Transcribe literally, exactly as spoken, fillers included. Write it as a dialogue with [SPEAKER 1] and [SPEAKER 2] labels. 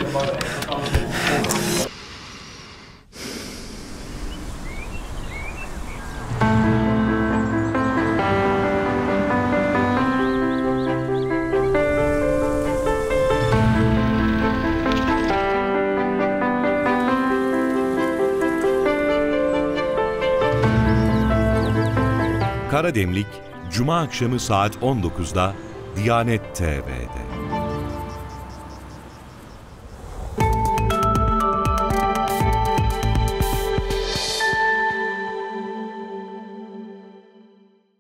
[SPEAKER 1] Kara Demlik, Cuma akşamı saat on dokuzda Diyanet T V'de.